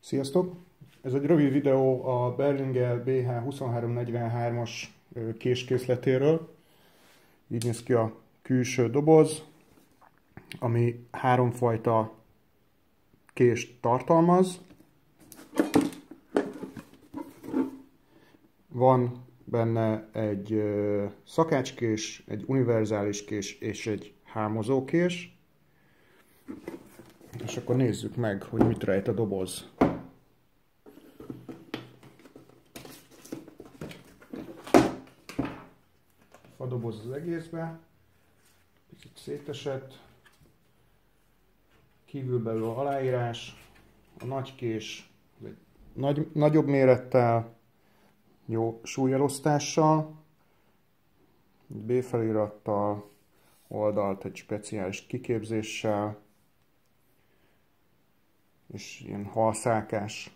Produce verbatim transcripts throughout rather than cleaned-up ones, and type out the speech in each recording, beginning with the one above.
Sziasztok! Ez egy rövid videó a Berlinger bé há huszonhárom negyvenhármas késkészletéről. Így néz ki a külső doboz, ami háromfajta kést tartalmaz. Van benne egy szakácskés, egy univerzális kés és egy hámozókés. És akkor nézzük meg, hogy mit rejt a doboz. Fadoboz az egészbe, picit szétesett, kívülbelül a aláírás, a nagy kés egy nagy, nagyobb mérettel, jó súlyelosztással, egy B felirattal, oldalt egy speciális kiképzéssel, és ilyen halszálkás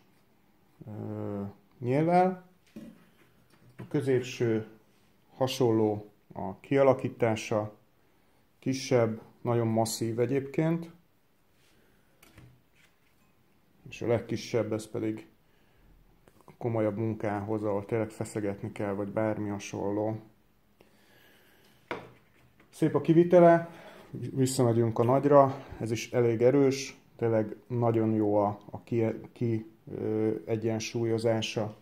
nyéllel. A középső hasonló a kialakítása, kisebb, nagyon masszív egyébként, és a legkisebb, ez pedig komolyabb munkához, ahol tényleg feszegetni kell, vagy bármi hasonló. Szép a kivitele, visszamegyünk a nagyra, ez is elég erős, tényleg nagyon jó a, a ki, ki ö, egyensúlyozása.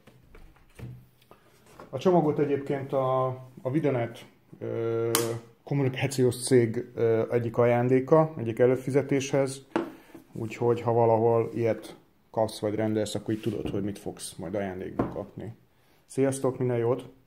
A csomagot egyébként a, a Videonet ö, kommunikációs cég ö, egyik ajándéka, egyik előfizetéshez, úgyhogy ha valahol ilyet kapsz vagy rendelsz, akkor így tudod, hogy mit fogsz majd ajándékba kapni. Sziasztok, minden jót!